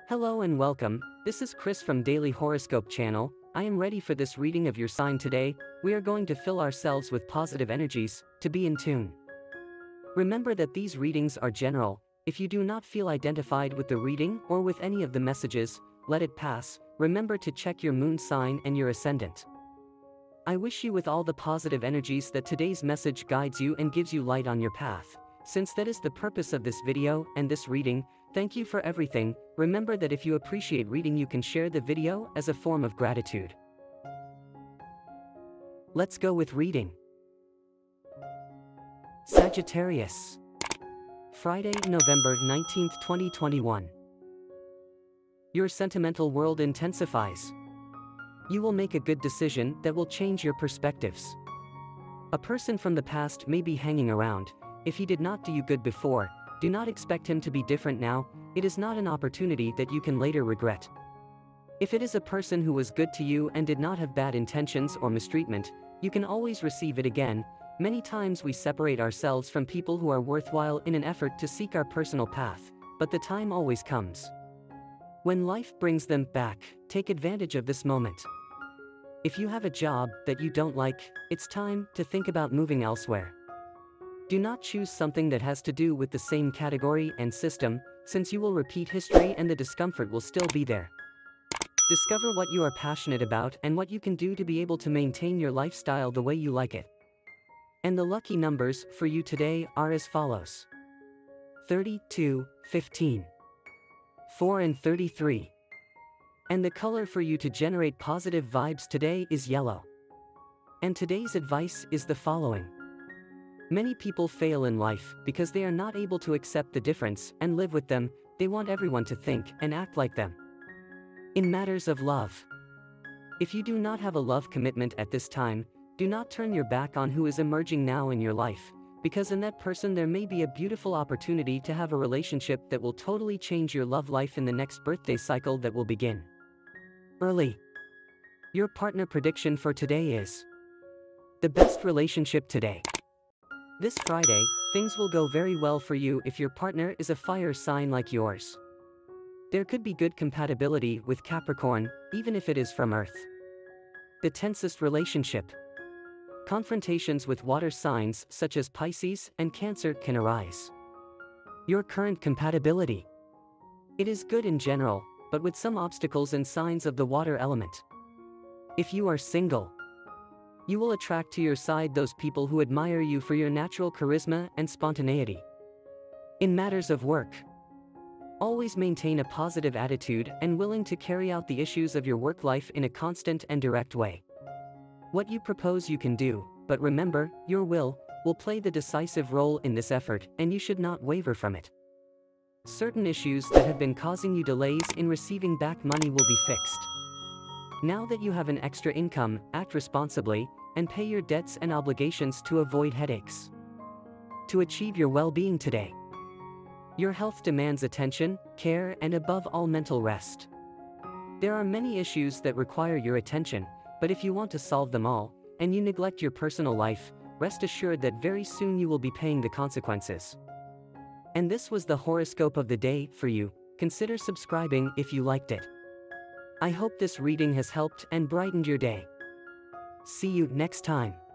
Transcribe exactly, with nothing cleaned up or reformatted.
Hello and welcome, this is Chris from Daily Horoscope Channel. I am ready for this reading of your sign today. We are going to fill ourselves with positive energies, to be in tune. Remember that these readings are general. If you do not feel identified with the reading or with any of the messages, let it pass. Remember to check your moon sign and your ascendant. I wish you with all the positive energies that today's message guides you and gives you light on your path. Since that is the purpose of this video and this reading, thank you for everything. Remember that if you appreciate reading, you can share the video as a form of gratitude. Let's go with reading. Sagittarius. Friday, November nineteenth, twenty twenty-one. Your sentimental world intensifies. You will make a good decision that will change your perspectives. A person from the past may be hanging around. If he did not do you good before, do not expect him to be different now. It is not an opportunity that you can later regret. If it is a person who was good to you and did not have bad intentions or mistreatment, you can always receive it again. Many times we separate ourselves from people who are worthwhile in an effort to seek our personal path, but the time always comes when life brings them back. Take advantage of this moment. If you have a job that you don't like, it's time to think about moving elsewhere. Do not choose something that has to do with the same category and system, since you will repeat history and the discomfort will still be there. Discover what you are passionate about and what you can do to be able to maintain your lifestyle the way you like it. And the lucky numbers for you today are as follows: thirty-two, fifteen, four and thirty-three. And the color for you to generate positive vibes today is yellow. And today's advice is the following. Many people fail in life because they are not able to accept the difference and live with them. They want everyone to think and act like them. In matters of love, if you do not have a love commitment at this time, do not turn your back on who is emerging now in your life, because in that person there may be a beautiful opportunity to have a relationship that will totally change your love life in the next birthday cycle that will begin early. Your partner prediction for today is the best relationship today. This Friday, things will go very well for you if your partner is a fire sign like yours. There could be good compatibility with Capricorn, even if it is from Earth. The tensest relationship. Confrontations with water signs such as Pisces and Cancer can arise. Your current compatibility. It is good in general, but with some obstacles and signs of the water element. If you are single, you will attract to your side those people who admire you for your natural charisma and spontaneity. In matters of work, always maintain a positive attitude and willing to carry out the issues of your work life in a constant and direct way. What you propose you can do, but remember, your will will play the decisive role in this effort, and you should not waver from it. Certain issues that have been causing you delays in receiving back money will be fixed. Now that you have an extra income, act responsibly and pay your debts and obligations to avoid headaches. To achieve your well-being today, your health demands attention, care, and above all mental rest. There are many issues that require your attention, but if you want to solve them all, and you neglect your personal life, rest assured that very soon you will be paying the consequences. And this was the horoscope of the day for you. Consider subscribing if you liked it. I hope this reading has helped and brightened your day. See you next time.